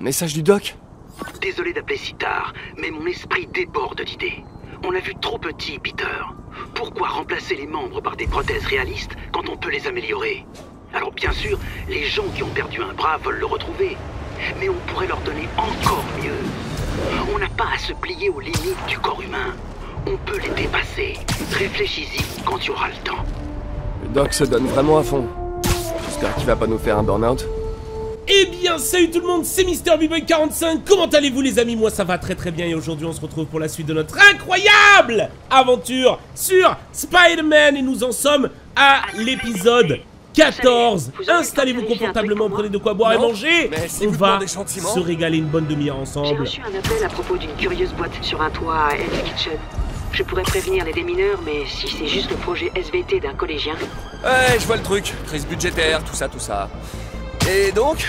message du doc? Désolé d'appeler si tard, mais mon esprit déborde d'idées. On l'a vu trop petit, Peter. Pourquoi remplacer les membres par des prothèses réalistes quand on peut les améliorer? Alors bien sûr, les gens qui ont perdu un bras veulent le retrouver. Mais on pourrait leur donner encore mieux. On n'a pas à se plier aux limites du corps humain. On peut les dépasser. Réfléchis-y quand tu auras le temps. Le doc se donne vraiment à fond. J'espère qu'il va pas nous faire un burn-out. Eh bien, salut tout le monde, c'est MrBboy45. Comment allez-vous les amis? Moi ça va très très bien et aujourd'hui on se retrouve pour la suite de notre incroyable aventure sur Spider-Man et nous en sommes à l'épisode 14. Installez-vous confortablement, prenez de quoi boire et manger. On va se régaler une bonne demi-heure ensemble. J'ai reçu un appel à propos d'une curieuse boîte sur un toit à Hell's Kitchen. Je pourrais prévenir les démineurs, mais si c'est juste le projet SVT d'un collégien... Ouais, je vois le truc. Crise budgétaire, tout ça. Et donc?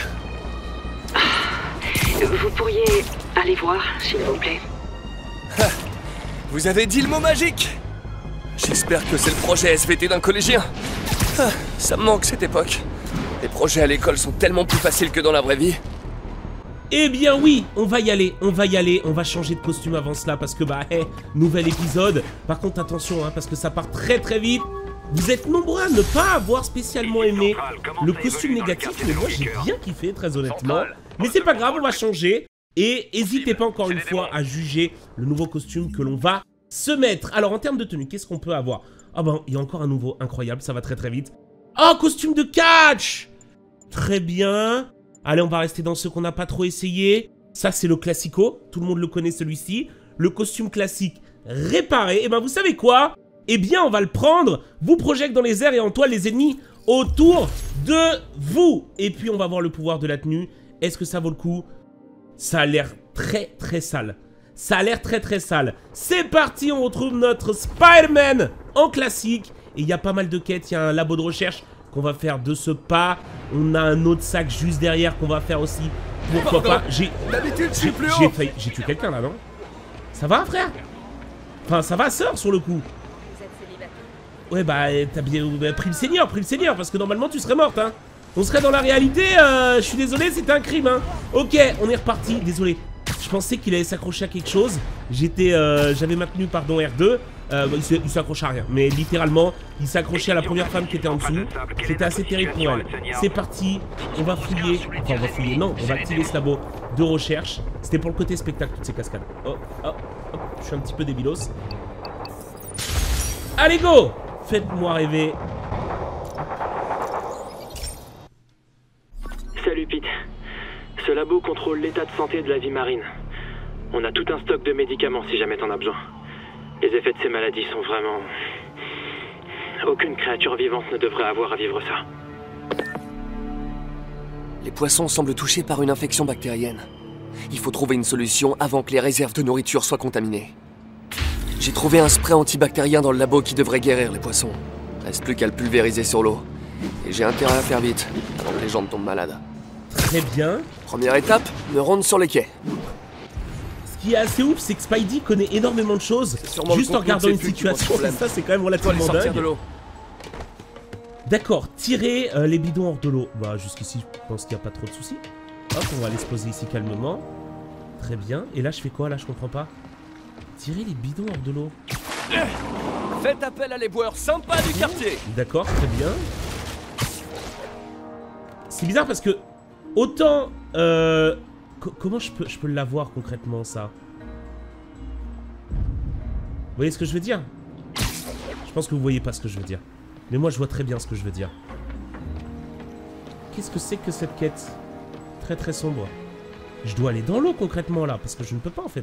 Vous pourriez aller voir, s'il vous plaît. Vous avez dit le mot magique. J'espère que c'est le projet SVT d'un collégien. Ça me manque cette époque. Les projets à l'école sont tellement plus faciles que dans la vraie vie. Eh bien oui, on va y aller, on va changer de costume avant cela parce que nouvel épisode. Par contre attention parce que ça part très très vite. Vous êtes nombreux à ne pas avoir spécialement aimé le costume négatif, mais moi j'ai bien kiffé très honnêtement. Mais c'est pas grave, on va changer. Et n'hésitez pas encore une fois à juger le nouveau costume que l'on va se mettre. Alors en termes de tenue, qu'est-ce qu'on peut avoir? Ah ben, il y a encore un nouveau incroyable, ça va très très vite. Oh, costume de catch! Très bien. Allez, on va rester dans ceux qu'on n'a pas trop essayé. Ça, c'est le classico. Tout le monde le connaît, celui-ci. Le costume classique réparé. Et ben, vous savez quoi? Eh bien, on va le prendre. Vous projette dans les airs et entoile les ennemis autour de vous. Et puis, on va voir le pouvoir de la tenue. Est-ce que ça vaut le coup? Ça a l'air très, très sale. Ça a l'air très, très sale. C'est parti, on retrouve notre Spider-Man en classique. Et il y a pas mal de quêtes. Il y a un labo de recherche qu'on va faire de ce pas. On a un autre sac juste derrière qu'on va faire aussi. Pourquoi pas? J'ai tué quelqu'un là, non? Ça va, frère? Enfin, ça va, sœur, sur le coup. Ouais, bah, t'as bien prime senior, parce que normalement tu serais morte, hein. On serait dans la réalité, je suis désolé, c'était un crime, hein. Ok, on est reparti, désolé. Je pensais qu'il allait s'accrocher à quelque chose. J'avais maintenu, pardon, R2. Il s'accroche à rien, mais littéralement, il s'accrochait à la première femme qui était en dessous. C'était assez terrible pour elle. C'est parti, on va fouiller. Enfin, on va fouiller, non, on va activer ce labo de recherche. C'était pour le côté spectacle, toutes ces cascades. Oh, je suis un petit peu débilos. Allez, go! Faites-moi rêver. Salut Pete. Ce labo contrôle l'état de santé de la vie marine. On a tout un stock de médicaments si jamais t'en as besoin. Les effets de ces maladies sont vraiment... Aucune créature vivante ne devrait avoir à vivre ça. Les poissons semblent touchés par une infection bactérienne. Il faut trouver une solution avant que les réserves de nourriture soient contaminées. J'ai trouvé un spray antibactérien dans le labo qui devrait guérir les poissons. Reste plus qu'à le pulvériser sur l'eau. Et j'ai intérêt à faire vite, avant que les gens ne tombent malades. Très bien. Première étape, me rendre sur les quais. Ce qui est assez ouf, c'est que Spidey connaît énormément de choses juste en regardant une situation. Et ça, c'est quand même relativement dingue. D'accord, tirer les bidons hors de l'eau. Bah, jusqu'ici, je pense qu'il n'y a pas trop de soucis. Hop, on va aller se poser ici calmement. Très bien. Et là, je fais quoi? Là, je comprends pas. Tirer les bidons hors de l'eau. Faites appel à l'éboueur sympa du quartier. D'accord, très bien. C'est bizarre parce que autant comment je peux l'avoir concrètement ça? Vous voyez ce que je veux dire? Je pense que vous voyez pas ce que je veux dire. Mais moi je vois très bien ce que je veux dire. Qu'est-ce que c'est que cette quête? Très très sombre. Je dois aller dans l'eau concrètement là parce que je ne peux pas en fait.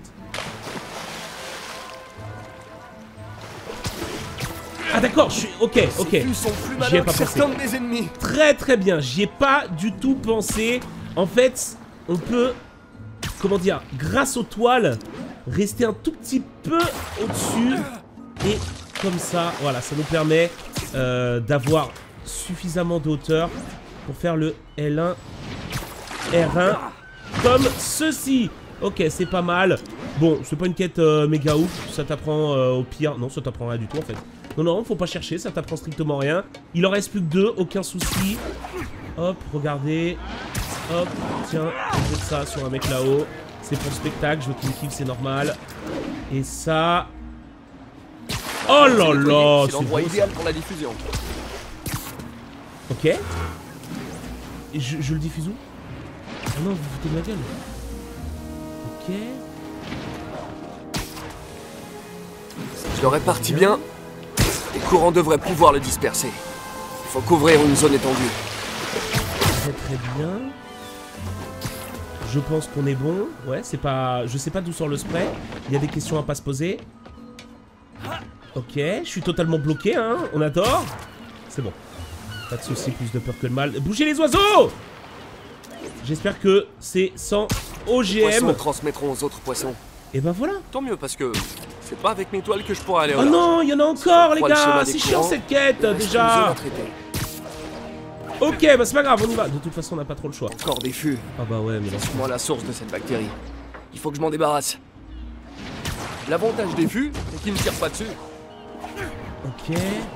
Ah d'accord, je suis... Ok. J'y ai pas pensé. Très très bien, j'y ai pas du tout pensé. En fait, on peut... Comment dire? Grâce aux toiles, rester un tout petit peu au-dessus. Et comme ça, voilà, ça nous permet d'avoir suffisamment de hauteur pour faire le L1, R1, comme ceci. Ok, c'est pas mal. Bon, c'est pas une quête méga ouf. Ça t'apprend au pire... Non, ça t'apprend rien du tout en fait. Non, faut pas chercher, ça t'apprend strictement rien. Il en reste plus que 2, aucun souci. Hop, regardez. Hop, tiens, je jette ça sur un mec là-haut. C'est pour le spectacle, je veux qu'il me kiffe, c'est normal. Et ça... Oh là là, c'est l'endroit idéal pour la diffusion. Ok. Et je le diffuse où? Ah non, vous foutez de ma gueule. Ok. Je le répartis bien. Les courants devraient pouvoir le disperser. Il faut couvrir une zone étendue. Très très bien. Je pense qu'on est bon. Ouais, c'est pas... Je sais pas d'où sort le spray. Il y a des questions à pas se poser. Ok, je suis totalement bloqué, hein. On adore. C'est bon. Pas de soucis, plus de peur que le mal. Bougez les oiseaux! J'espère que c'est sans Les poissons OGM. transmettront aux autres poissons. Et ben voilà. Tant mieux parce que c'est pas avec mes toiles que je pourrais aller au Oh large. non, il y en a encore, les Crois le gars. schéma des C'est chiant courants. cette quête, Il reste une zone déjà. à traiter. Ok, bah c'est pas grave, on y va. De toute façon, on n'a pas trop le choix. Encore des fûts. Ah bah ouais, mais là... C'est moi la source de cette bactérie. Il faut que je m'en débarrasse. L'avantage des fûts, c'est qu'ils ne tirent pas dessus. Ok.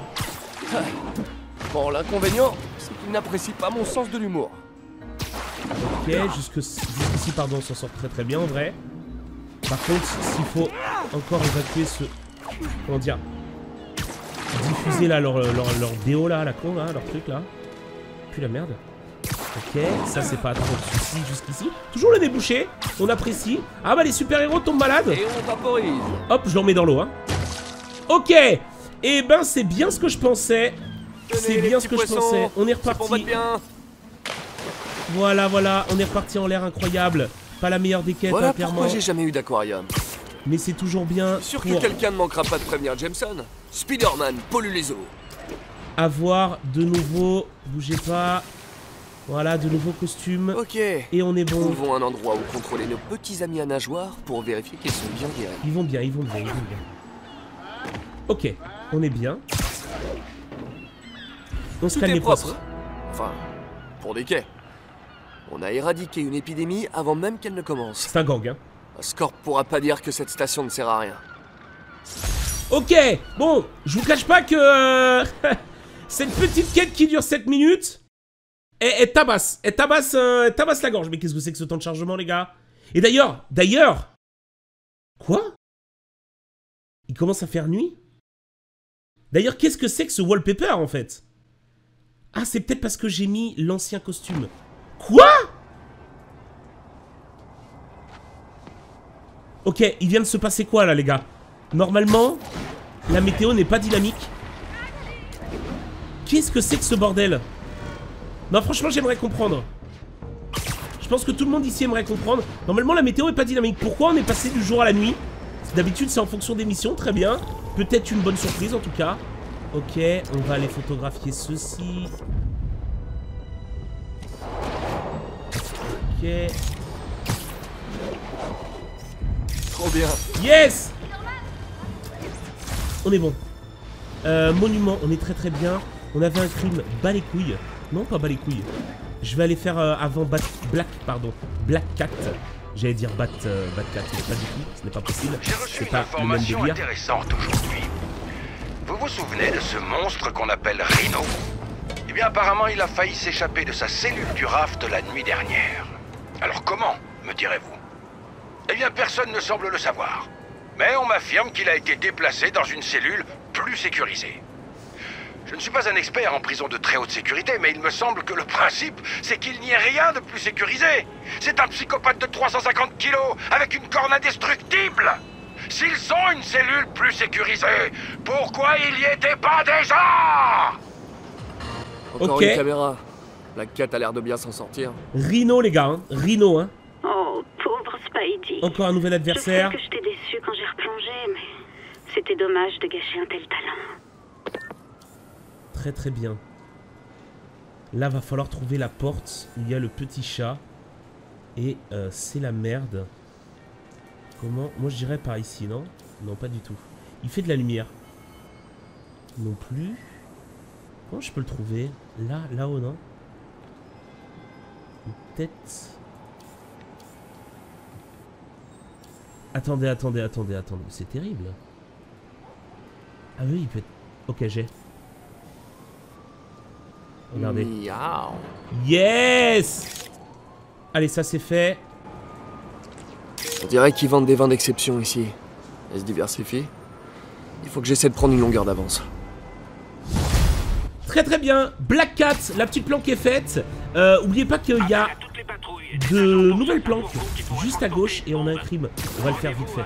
Bon, l'inconvénient, c'est qu'ils n'apprécient pas mon sens de l'humour. Ok, jusqu'ici, pardon, on s'en sort très très bien en vrai. Par contre, s'il faut encore évacuer ce... Comment dire? Diffuser là leur déo là, la con là, leur truc là. Puis la merde. Ok, ça c'est pas trop de soucis jusqu'ici. Toujours le débouché, on apprécie. Ah bah les super-héros tombent malades. Et on vaporise. Hop, je le remets dans l'eau, hein. Ok. Et ben c'est bien ce que je pensais. Tenez, C'est les bien petits ce que poissons, je pensais. On est c'est pour votre reparti. bien. Voilà, voilà, on est reparti en l'air incroyable. Pas la meilleure des quêtes, Voilà hein, clairement. pourquoi j'ai jamais eu d'aquarium. Mais c'est toujours bien Sûr pour que quelqu'un ne manquera pas de prévenir Jameson. Spider-Man pollue les eaux. avoir de nouveau... Bougez pas. Voilà, de nouveaux costumes. Ok. Et on est bon. Trouvons un endroit où contrôler nos petits amis à nageoires pour vérifier qu'ils sont bien guéris. Ils vont bien, ils vont bien, ils vont bien. Ok, on est bien. On se Tout calme est les propre. poissons. Enfin, pour des quais. On a éradiqué une épidémie avant même qu'elle ne commence. C'est un gang, hein. Scorp pourra pas dire que cette station ne sert à rien. Ok, bon, je vous cache pas que cette petite quête qui dure 7 minutes, elle tabasse la gorge. Mais qu'est-ce que c'est que ce temps de chargement, les gars? Et d'ailleurs, quoi? Il commence à faire nuit? D'ailleurs, qu'est-ce que c'est que ce wallpaper, en fait? Ah, c'est peut-être parce que j'ai mis l'ancien costume. Quoi? Ok, il vient de se passer quoi, là, les gars? Normalement, la météo n'est pas dynamique. Qu'est-ce que c'est que ce bordel? Non, franchement, j'aimerais comprendre. Je pense que tout le monde ici aimerait comprendre. Normalement, la météo est pas dynamique. Pourquoi on est passé du jour à la nuit? D'habitude, c'est en fonction des missions. Très bien. Peut-être une bonne surprise, en tout cas. Ok, on va aller photographier ceci. Ok. Trop bien. Yes! On est bon. Monument, on est très très bien. On avait un crime, bas les couilles. Non, pas bas les couilles. Je vais aller faire avant Black Cat. J'allais dire Cat, mais pas du tout. Ce n'est pas possible. J'ai reçu C'est une pas le même information délire. intéressante aujourd'hui. Vous vous souvenez de ce monstre qu'on appelle Rhino? Eh bien, apparemment, il a failli s'échapper de sa cellule du raft la nuit dernière. Alors comment, me direz-vous? Eh bien, personne ne semble le savoir. Mais on m'affirme qu'il a été déplacé dans une cellule plus sécurisée. Je ne suis pas un expert en prison de très haute sécurité, mais il me semble que le principe, c'est qu'il n'y ait rien de plus sécurisé. C'est un psychopathe de 350 kilos, avec une corne indestructible. S'ils ont une cellule plus sécurisée, pourquoi il y était pas déjà? Encore Ok. une caméra. Black Cat a l'air de bien s'en sortir. Rhino, les gars. Hein. Rhino, hein. Oh, pauvre Spidey. Encore un nouvel adversaire. Je sais que je t'ai déçu quand j'ai replongé, mais c'était dommage de gâcher un tel talent. Très très bien. Là, va falloir trouver la porte où il y a le petit chat. Et c'est la merde. Comment? Moi, je dirais par ici, non? Non, pas du tout. Il fait de la lumière. Non plus. Comment je peux le trouver? Là, là-haut, non? Peut-être... Attendez. C'est terrible. Ah oui, il peut être... Ok, j'ai. Regardez. Miaou. Yes! Allez, ça c'est fait. On dirait qu'ils vendent des vins d'exception ici. Elles se diversifient. Il faut que j'essaie de prendre une longueur d'avance. Très très bien. Black Cat, la petite planque est faite. Oubliez pas qu'il y a de nouvelles planques juste à gauche et on a un crime. On va le faire vite fait.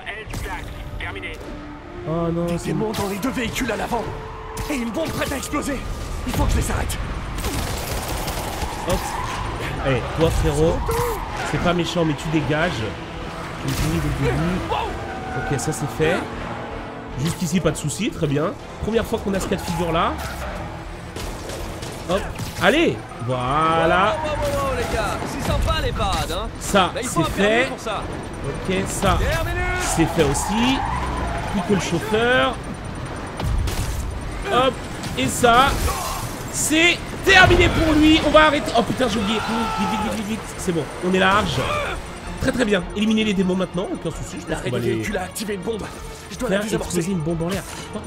Oh non, Des c'est démons dans les deux véhicules à l'avant. Et une bombe prête à exploser. Il faut que je les arrête. hop. Allez, toi frérot, c'est pas méchant mais tu dégages. Tu me finis dès le début. Ok, ça c'est fait. Jusqu'ici pas de soucis, très bien. Première fois qu'on a ce cas de figure là. Hop, allez. Voilà. les gars, c'est sympa les parades, hein. Ça Là, il faut c'est un permis fait. pour ça. Ok, ça Terminus. c'est fait aussi. Plus que le chauffeur. Hop, et ça c'est terminé pour lui. On va arrêter. Oh putain, j'ai oublié. Vite, vite, vite, vite, vite. C'est bon, on est large. Très très bien. Éliminer les démons maintenant, aucun souci. Je pense qu'on va les véhicule a activé une bombe. Je dois la faire désamorcer. exploser une bombe en l'air.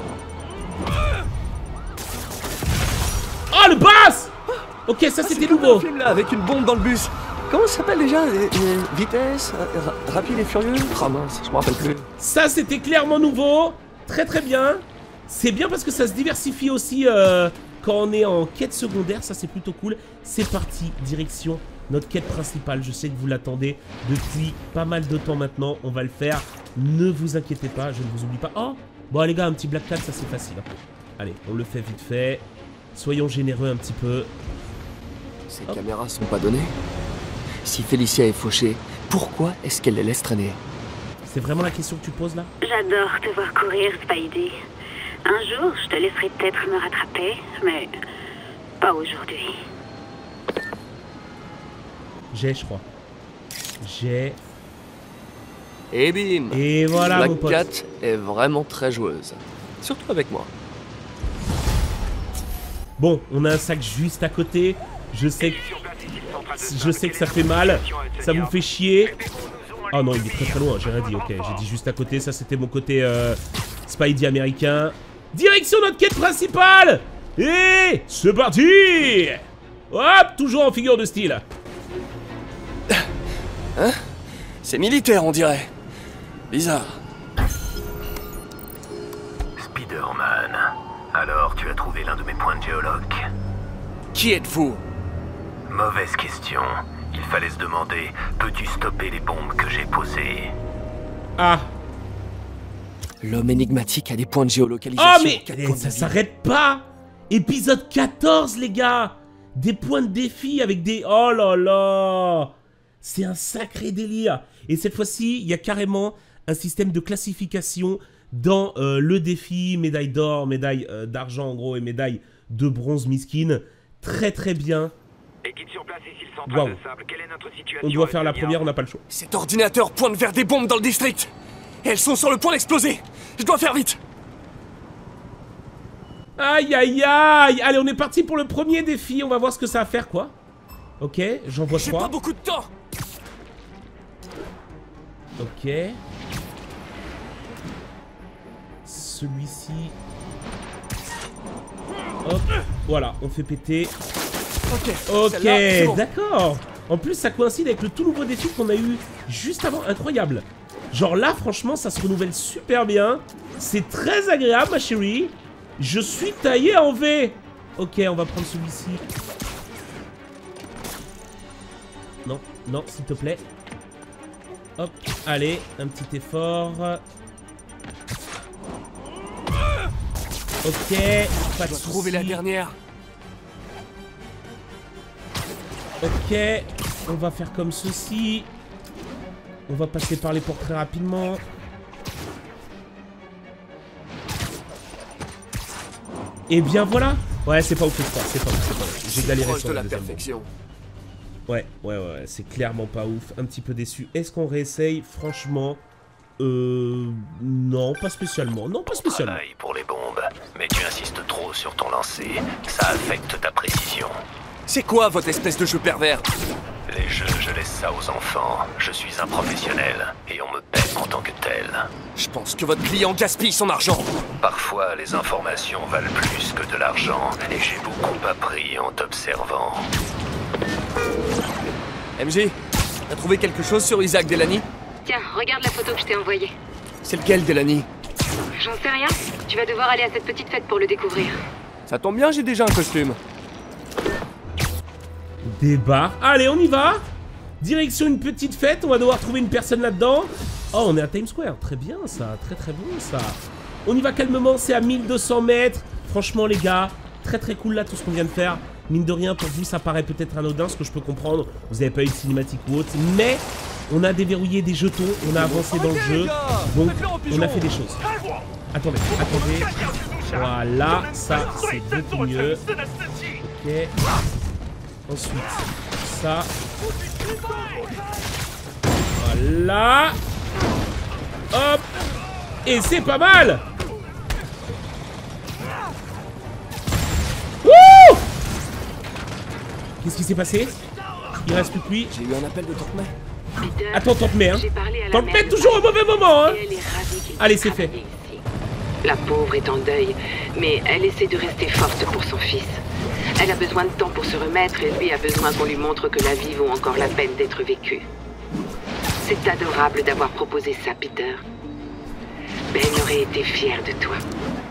Oh le boss. Ok, ça c'était nouveau. Un film là avec une bombe dans le bus. Comment ça s'appelle déjà Vitesse Rapide et Furieux. Ah mince, je me rappelle plus. Ça c'était clairement nouveau. Très très bien. C'est bien parce que ça se diversifie aussi quand on est en quête secondaire. Ça c'est plutôt cool. C'est parti, direction notre quête principale. Je sais que vous l'attendez depuis pas mal de temps maintenant. On va le faire. Ne vous inquiétez pas, je ne vous oublie pas. Oh, bon les gars, un petit Black Cat, ça c'est facile. Allez, on le fait vite fait. Soyons généreux un petit peu. Ces caméras sont pas données. Si Félicia est fauchée, pourquoi est-ce qu'elle les laisse traîner? C'est vraiment la question que tu poses là? J'adore te voir courir, Spidey. Un jour, je te laisserai peut-être me rattraper, mais pas aujourd'hui. J'ai, je crois. J'ai. Et bim. Et voilà mon Black pote. Cat est vraiment très joueuse. Surtout avec moi. Bon, on a un sac juste à côté. Je sais que ça fait mal. Ça vous fait chier. Ah non, il est très très loin, j'ai rien dit. Ok, j'ai dit juste à côté. Ça, c'était mon côté Spidey américain. Direction notre quête principale. Et c'est parti. Hop, toujours en figure de style. Hein? C'est militaire, on dirait. Bizarre. Spider-Man, alors tu as trouvé l'un de mes points de géologue? Qui êtes-vous? Mauvaise question. Il fallait se demander, peux-tu stopper les bombes que j'ai posées? Ah. L'homme énigmatique a des points de géolocalisation. Oh mais ça s'arrête pas. Épisode 14 les gars. Des points de défi avec des... Oh là là. C'est un sacré délire. Et cette fois-ci, il y a carrément un système de classification dans le défi. Médaille d'or, médaille d'argent en gros et médaille de bronze miskin. Très très bien. Waouh. On doit faire la première, on n'a pas le choix. Cet ordinateur pointe vers des bombes dans le district. Et elles sont sur le point d'exploser. Je dois faire vite. Aïe aïe aïe. Allez, on est parti pour le premier défi. On va voir ce que ça va faire quoi. Ok, j'en vois 3. J'ai pas beaucoup de temps. Ok. Celui-ci. Hop. Voilà, on fait péter. Ok, Ok, d'accord. En plus, ça coïncide avec le tout nouveau défi qu'on a eu juste avant. Incroyable. Genre là, franchement, ça se renouvelle super bien. C'est très agréable, ma chérie. Je suis taillé en V. Ok, on va prendre celui-ci. Non, non, s'il te plaît. Hop, allez, un petit effort. Ok, pas de soucis. Trouver la dernière. Ok, on va faire comme ceci. On va passer par les portes très rapidement. Et bien voilà. Ouais, c'est pas ouf, c'est pas ouf. J'ai galéré sur la deuxième. Ouais, c'est clairement pas ouf. Un petit peu déçu. Est-ce qu'on réessaye? Franchement, non, pas spécialement. Non, pas spécialement. Travail pour les bombes, mais tu insistes trop sur ton lancer. Ça affecte ta précision. C'est quoi votre espèce de jeu pervers? Les jeux, je laisse ça aux enfants. Je suis un professionnel et on me paie en tant que tel. Je pense que votre client gaspille son argent. Parfois, les informations valent plus que de l'argent et j'ai beaucoup appris en t'observant. MJ, T'as trouvé quelque chose sur Isaac Delany? Tiens, regarde la photo que je t'ai envoyée. C'est lequel, Delany? J'en sais rien. Tu vas devoir aller à cette petite fête pour le découvrir. Ça tombe bien, j'ai déjà un costume. Des bars. Allez, on y va. Direction une petite fête. On va devoir trouver une personne là-dedans. Oh, on est à Times Square. Très bien, ça. Très très bon, ça. On y va calmement. C'est à 1200 mètres. Franchement, les gars, très très cool là, tout ce qu'on vient de faire. Mine de rien, pour vous, ça paraît peut-être anodin, ce que je peux comprendre. Vous n'avez pas eu de cinématique ou autre. Mais on a déverrouillé des jetons. On a avancé dans le jeu. Donc, on a fait des choses. Attendez, attendez. Voilà, ça, c'est beaucoup mieux. Ok. Ensuite, ça. Voilà. Hop. Et c'est pas mal. Wouh! Qu'est-ce qui s'est passé? Il reste plus que lui. J'ai eu un appel de Tante May. Attends, Tante May, hein. Tante May, toujours au mauvais moment, hein. Allez, c'est fait. La pauvre est en deuil, mais elle essaie de rester forte pour son fils. Elle a besoin de temps pour se remettre et lui a besoin qu'on lui montre que la vie vaut encore la peine d'être vécue. C'est adorable d'avoir proposé ça, Peter. Ben aurait été fière de toi.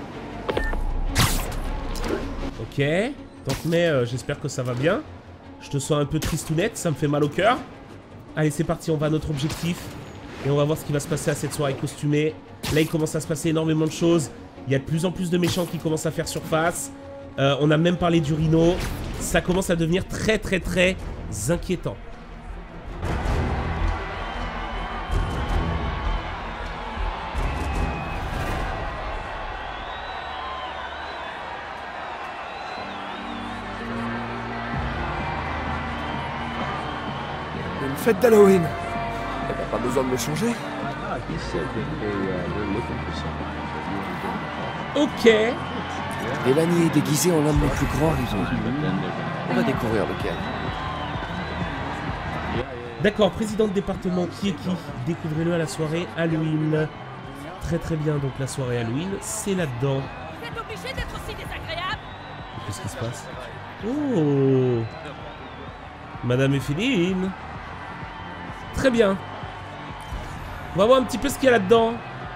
Ok. Tante May, j'espère que ça va bien. Je te sens un peu tristounette, ça me fait mal au cœur. Allez, c'est parti, on va à notre objectif. Et on va voir ce qui va se passer à cette soirée costumée. Là, il commence à se passer énormément de choses. Il y a de plus en plus de méchants qui commencent à faire surface. On a même parlé du Rhino. Ça commence à devenir très très très inquiétant. Une fête d'Halloween. Elle n'a pas besoin de me changer. Ok. Delany est déguisé en l'un de mes plus grands rivaux. On va découvrir lequel. D'accord, président de département, qui est qui? Découvrez-le à la soirée Halloween. Très très bien, donc la soirée Halloween, c'est là-dedans. Vous êtes obligé d'être aussi désagréable? Qu'est-ce qui se passe? Oh, Madame Epheline. Très bien. On va voir un petit peu ce qu'il y a là-dedans.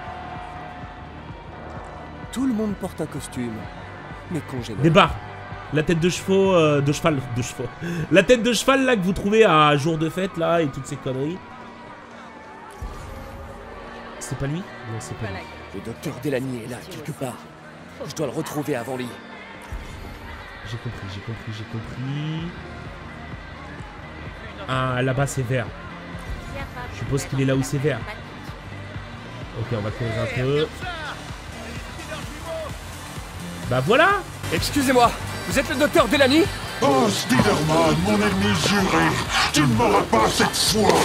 Tout le monde porte un costume. Mais congénères. Des bars. La tête de chevaux, de cheval. La tête de cheval là que vous trouvez à jour de fête là et toutes ces conneries. C'est pas lui? Non, c'est pas lui. Le docteur Delany est là, quelque part. Je dois le retrouver avant lui. J'ai compris, j'ai compris, j'ai compris. Ah, là-bas c'est vert. Je suppose qu'il est là où c'est vert. Ok, on va courir un peu. Bah voilà. Excusez-moi, vous êtes le docteur Delany? Oh, Spider-Man, mon ennemi juré, tu ne m'auras pas cette fois.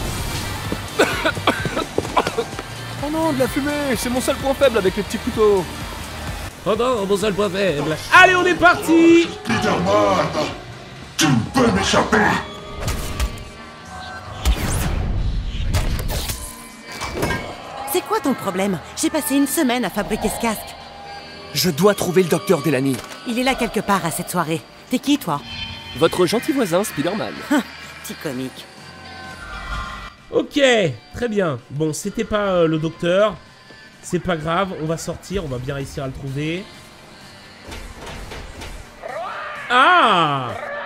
Oh non, de la fumée, c'est mon seul point faible avec les petits couteaux. Oh non, mon seul point faible. Allez, on est parti. Spider-Man, tu ne peux m'échapper. C'est quoi ton problème? J'ai passé une semaine à fabriquer ce casque. Je dois trouver le docteur Delany. Il est là quelque part à cette soirée. T'es qui, toi? Votre gentil voisin, Spider-Man. Petit comique. Ok, très bien. Bon, c'était pas le docteur. C'est pas grave, on va sortir, on va bien réussir à le trouver. Ah!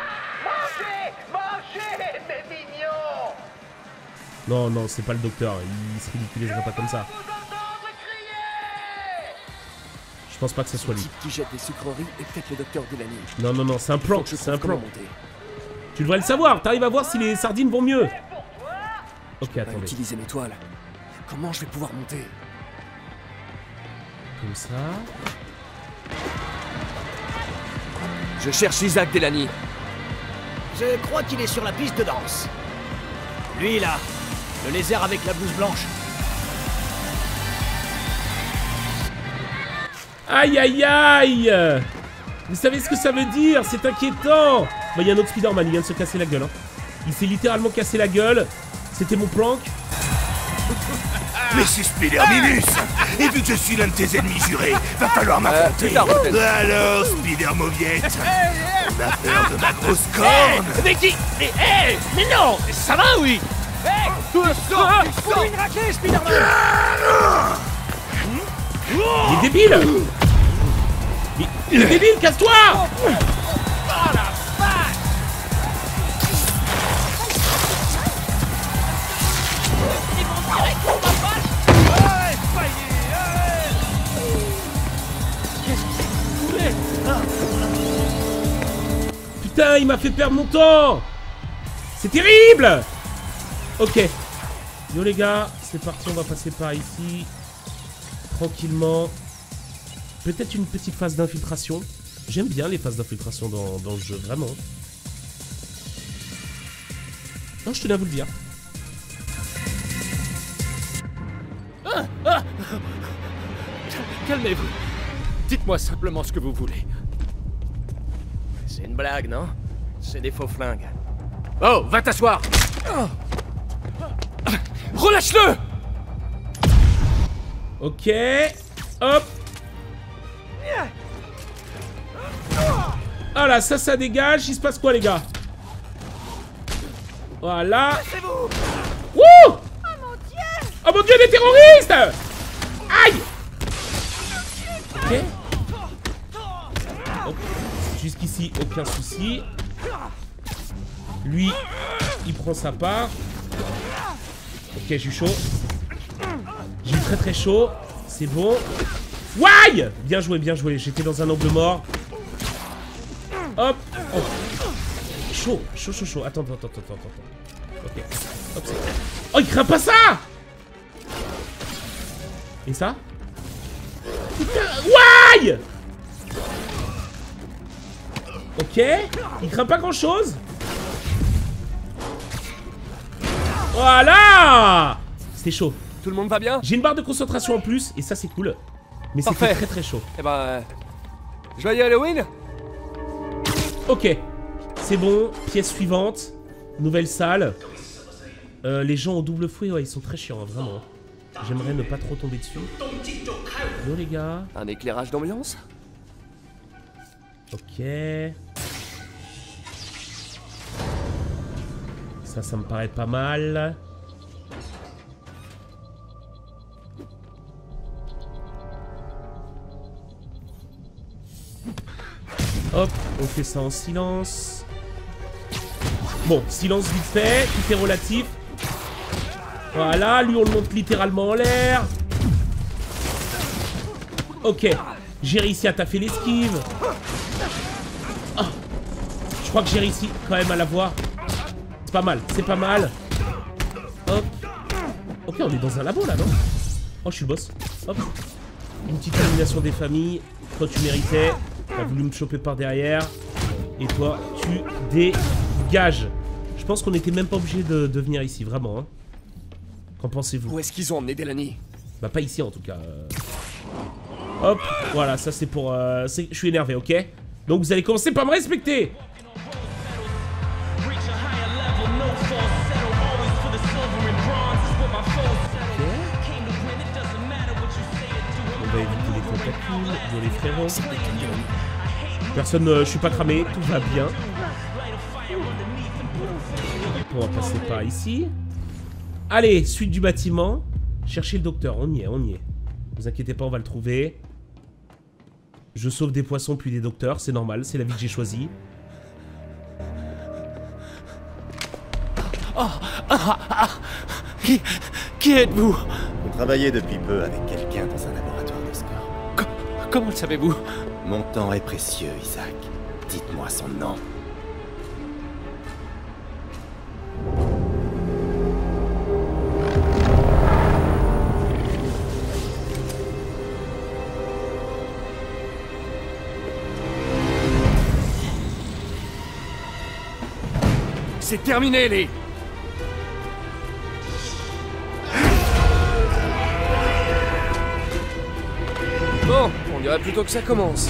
Mangez, mes mignons! Non, non, c'est pas le docteur, il se ridiculiserait pas comme ça. Je pense pas que ce soit lui. Le type qui jette des sucreries et peut-être le docteur Delany. Non, non, non, c'est un plan, c'est un plan. Monter. Tu devrais le savoir, t'arrives à voir si les sardines vont mieux. Ok, attendez. Utiliser mes toiles. Comment je vais pouvoir monter? Comme ça. Je cherche Isaac Delany. Je crois qu'il est sur la piste de danse. Lui là, le lézard avec la blouse blanche. Aïe aïe aïe! Vous savez ce que ça veut dire? C'est inquiétant! Bah, il y a un autre Spider-Man, il vient de se casser la gueule. Hein. Il s'est littéralement cassé la gueule. C'était mon prank. Mais c'est Spider-Minus! Et vu que je suis l'un de tes ennemis jurés, va falloir m'affronter. Alors, Spider-Mauviette, on a peur de ma grosse corne! Mais qui? Mais non! Ça va, oui! Hey, tu sors une raclée, Spider-Man. Il est débile. Il est débile, casse-toi. Oh la vache. Ils vont direct pour ma vache. Ouais, Spidey, qu'est-ce que vous voulez? Putain, il m'a fait perdre mon temps. C'est terrible. Ok. Yo les gars, c'est parti, on va passer par ici. Tranquillement. Peut-être une petite phase d'infiltration. J'aime bien les phases d'infiltration dans le jeu, vraiment. Non, je tenais à vous le dire. Calmez-vous. Dites-moi simplement ce que vous voulez. C'est une blague, non? C'est des faux flingues. Oh, va t'asseoir. Relâche-le. Ok. Hop. Ah là, ça dégage. Il se passe quoi, les gars? Voilà. Wouh! Oh mon dieu, des terroristes! Aïe! Ok. Hop. Jusqu'ici, aucun souci. Lui, il prend sa part. Ok, j'ai eu chaud. J'ai eu très très chaud. C'est bon. Why! Bien joué, bien joué. J'étais dans un angle mort. Hop. Oh. Chaud, chaud, chaud, chaud. Attends. Ok. Hop, c'est... Oh, il craint pas ça! Et ça? Putain, why? Ok. Il craint pas grand chose. Voilà! C'était chaud. Tout le monde va bien? J'ai une barre de concentration en plus et ça c'est cool. Mais c'était très très chaud. Eh ben... Joyeux Halloween? Ok. C'est bon. Pièce suivante. Nouvelle salle. Les gens au double fouet, ouais, ils sont très chiants, hein, vraiment. J'aimerais ne pas trop tomber dessus. Yo les gars. Un éclairage d'ambiance? Ok. Ça me paraît pas mal. Hop, on fait ça en silence. Bon, silence vite fait, tout est relatif. Voilà, lui on le monte littéralement en l'air. Ok, j'ai réussi à taffer l'esquive. Oh, je crois que j'ai réussi quand même à l'avoir. C'est pas mal, c'est pas mal. Hop. Ok, on est dans un labo là, non? Oh, je suis le boss. Hop. Une petite élimination des familles. Toi, tu méritais. T'as voulu me choper par derrière. Et toi, tu dégages. Je pense qu'on n'était même pas obligé de venir ici, vraiment. Hein. Qu'en pensez-vous? Où est-ce qu'ils ont emmené Delaney? Bah, pas ici en tout cas. Hop, voilà, ça c'est pour... je suis énervé, ok? Donc vous allez commencer par me respecter. On va éviter les tentacules, de les frérots. Personne, je suis pas cramé, tout va bien. On va passer par ici. Allez, suite du bâtiment. Cherchez le docteur, on y est, on y est. Vous inquiétez pas, on va le trouver. Je sauve des poissons puis des docteurs, c'est normal, c'est la vie que j'ai choisie. Qui êtes-vous? Vous travaillez depuis peu avec quelqu'un dans un laboratoire de score. Comment le savez-vous? Mon temps est précieux, Isaac. Dites-moi son nom. C'est terminé, les... Bon, on dirait plutôt que ça commence.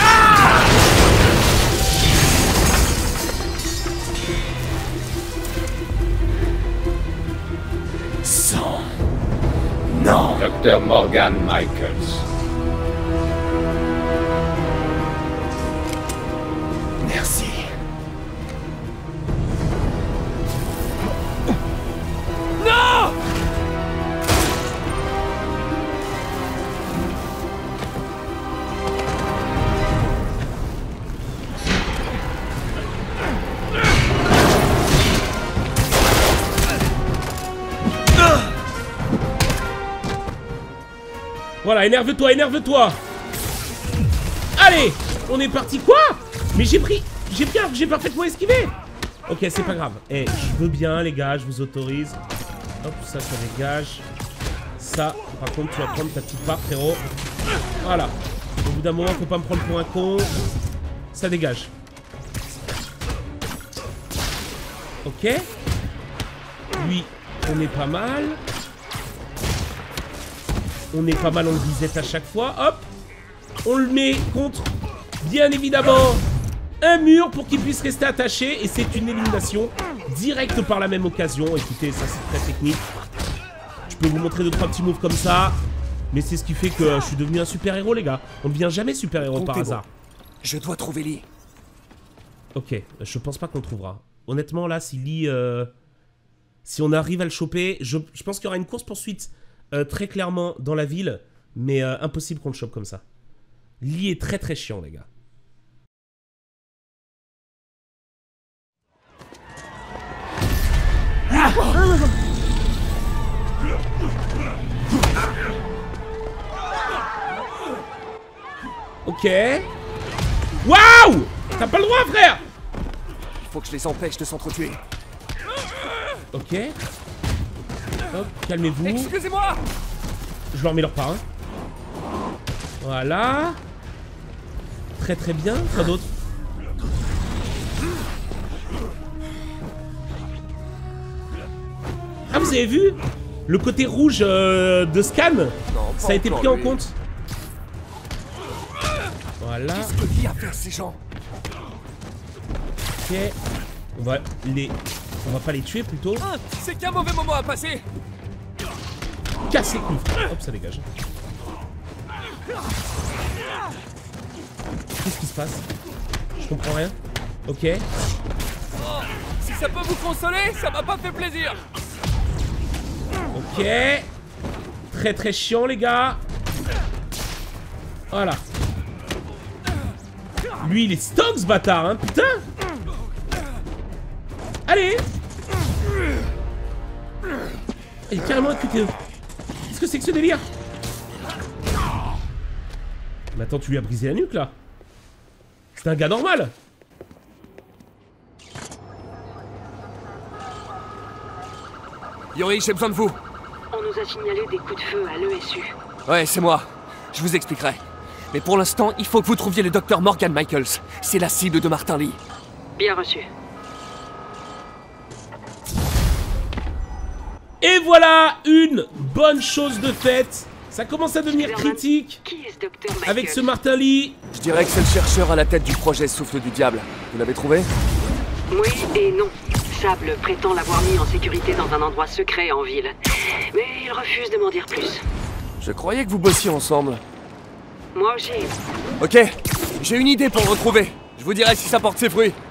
Son nom. Dr. Morgan Michaels. Merci. Voilà, énerve-toi, énerve-toi. Allez, on est parti. Quoi? Mais j'ai parfaitement esquivé. Ok, c'est pas grave. Eh, je veux bien, les gars, je vous autorise. Hop, ça dégage. Ça, par contre, tu vas prendre ta petite part, frérot. Voilà. Au bout d'un moment, faut pas me prendre pour un con. Ça dégage. Ok. Lui, on est pas mal. On est pas mal, on le visait à chaque fois. Hop. On le met contre, bien évidemment, un mur pour qu'il puisse rester attaché. Et c'est une élimination directe par la même occasion. Écoutez, ça c'est très technique. Je peux vous montrer 2-3 petits moves comme ça. Mais c'est ce qui fait que je suis devenu un super-héros, les gars. On ne devient jamais super-héros par hasard. Je dois trouver Lee. Ok, je pense pas qu'on le trouvera. Honnêtement, là, si Lee... si on arrive à le choper, je pense qu'il y aura une course-poursuite très clairement dans la ville. Mais impossible qu'on le chope comme ça. Lee est très très chiant, les gars. Ah! Ok. Waouh! T'as pas le droit, frère! Il faut que je les empêche de s'entretuer. Ok. Hop, calmez-vous. Excusez-moi! Je leur mets leur part. Hein. Voilà. Très très bien. Quoi d'autre? Ah, vous avez vu? Le côté rouge de scan, non, ça a été pris en compte. Voilà. Qu'est-ce que Lee a fait à ces gens? Ok. On va pas les tuer plutôt. Ah, c'est qu'un mauvais moment à passer. Casse les couilles. Hop, ça dégage. Qu'est-ce qui se passe? Je comprends rien. Ok. Oh, si ça peut vous consoler, ça m'a pas fait plaisir. Ok. Très très chiant, les gars. Voilà. Lui, il est stock, ce bâtard, hein, putain. Allez. Il est carrément un QTE. Qu'est-ce que c'est que ce délire? Mais attends, tu lui as brisé la nuque, là? C'est un gars normal. Yori, j'ai besoin de vous. On nous a signalé des coups de feu à l'ESU. Ouais, c'est moi. Je vous expliquerai. Mais pour l'instant, il faut que vous trouviez le docteur Morgan Michaels. C'est la cible de Martin Lee. Bien reçu. Et voilà une bonne chose de faite. Ça commence à devenir critique. Qui est ce docteur Michaels? Avec ce Martin Lee. Je dirais que c'est le chercheur à la tête du projet Souffle du Diable. Vous l'avez trouvé? Oui et non. Sable prétend l'avoir mis en sécurité dans un endroit secret en ville. Mais il refuse de m'en dire plus. Je croyais que vous bossiez ensemble. Moi aussi. Ok, j'ai une idée pour le retrouver. Je vous dirai si ça porte ses fruits.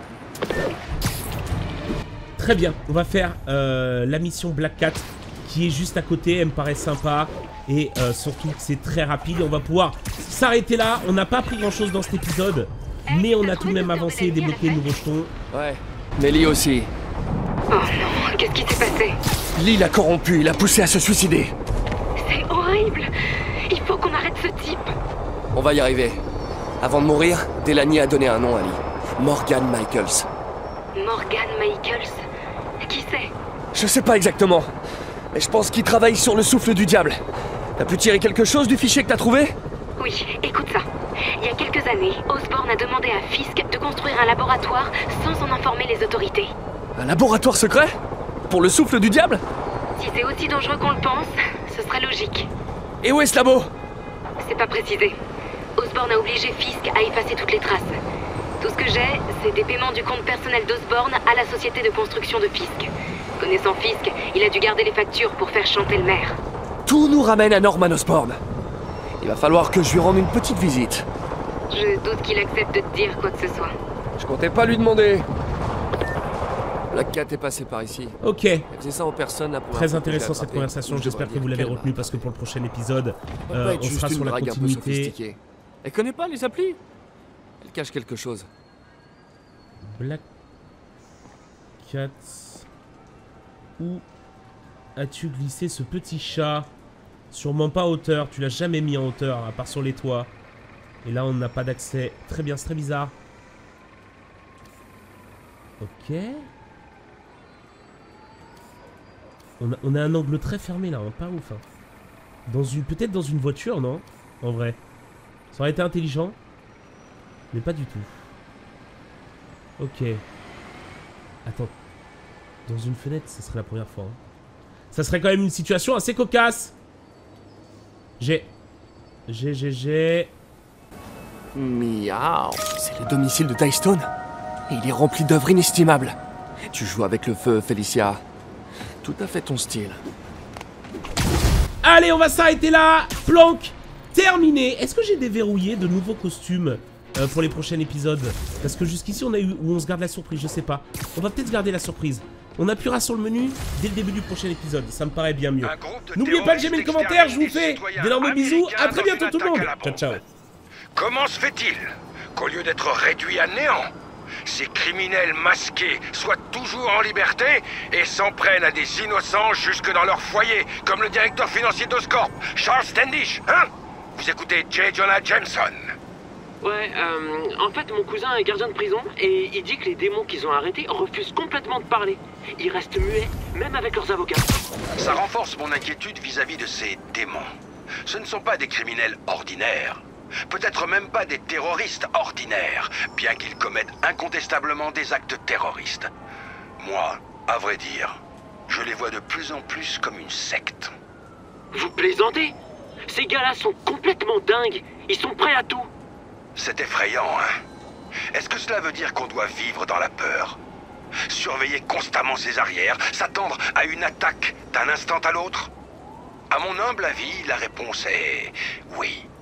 Très bien, on va faire la mission Black Cat qui est juste à côté, elle me paraît sympa. Et surtout c'est très rapide et on va pouvoir s'arrêter là. On n'a pas appris grand chose dans cet épisode, mais on a tout de même avancé et débloqué de nouveaux jetons. Ouais, mais Lee aussi. Oh non, qu'est-ce qui s'est passé? Lee l'a corrompu, il l'a poussé à se suicider. C'est horrible. Il faut qu'on arrête ce type. On va y arriver. Avant de mourir, Delaney a donné un nom à Lee. Morgan Michaels. Morgan Michaels? Qui c'est? Je sais pas exactement, mais je pense qu'il travaille sur le souffle du diable. T'as pu tirer quelque chose du fichier que t'as trouvé? Oui, écoute ça. Il y a quelques années, Osborn a demandé à Fisk de construire un laboratoire sans en informer les autorités. Un laboratoire secret? Pour le souffle du diable? Si c'est aussi dangereux qu'on le pense, ce serait logique. Et où est ce labo? C'est pas précisé. Osborn a obligé Fisk à effacer toutes les traces. Tout ce que j'ai, c'est des paiements du compte personnel d'Osborn à la société de construction de Fisk. Connaissant Fisk, il a dû garder les factures pour faire chanter le maire. Tout nous ramène à Norman Osborn. Il va falloir que je lui rende une petite visite. Je doute qu'il accepte de te dire quoi que ce soit. Je comptais pas lui demander. Black Cat est passé par ici. Ok. Elle faisait ça en personne là, pour très intéressant cette conversation, j'espère que vous l'avez retenu parce que pour le prochain épisode, on sera sur la continuité. Elle connaît pas les applis? Elle cache quelque chose. Black Cat. Où as-tu glissé ce petit chat? Sûrement pas en hauteur. Tu l'as jamais mis en hauteur, à part sur les toits. Et là, on n'a pas d'accès. Très bien, c'est très bizarre. Ok. On a un angle très fermé là, hein, pas ouf. Hein. Peut-être dans une voiture, non? En vrai. Ça aurait été intelligent. Mais pas du tout. Ok. Attends. Dans une fenêtre, ça serait la première fois. Hein. Ça serait quand même une situation assez cocasse. J'ai. Miaou. C'est le domicile de Dystone. Et il est rempli d'œuvres inestimables. Tu joues avec le feu, Felicia. Tout à fait ton style. Allez, on va s'arrêter là. Planque. Terminé. Est-ce que j'ai déverrouillé de nouveaux costumes pour les prochains épisodes? Parce que jusqu'ici, on a eu... Ou on se garde la surprise, je sais pas. On va peut-être garder la surprise. On appuiera sur le menu dès le début du prochain épisode. Ça me paraît bien mieux. N'oubliez pas de j'aime le commentaire. Je vous fais d'énormes bisous. À très bientôt tout le monde. Ciao, ciao. Comment se fait-il qu'au lieu d'être réduits à néant, ces criminels masqués soient toujours en liberté et s'en prennent à des innocents jusque dans leur foyer, comme le directeur financier d'Oscorp, Charles Standish, hein? Vous écoutez J. Jonah Jameson? Ouais, en fait, mon cousin est gardien de prison et il dit que les démons qu'ils ont arrêtés refusent complètement de parler. Ils restent muets, même avec leurs avocats. Ça renforce mon inquiétude vis-à-vis de ces démons. Ce ne sont pas des criminels ordinaires. Peut-être même pas des terroristes ordinaires, bien qu'ils commettent incontestablement des actes terroristes. Moi, à vrai dire, je les vois de plus en plus comme une secte. Vous plaisantez? Ces gars-là sont complètement dingues. Ils sont prêts à tout. C'est effrayant, hein? Est-ce que cela veut dire qu'on doit vivre dans la peur? Surveiller constamment ses arrières, s'attendre à une attaque d'un instant à l'autre? À mon humble avis, la réponse est oui.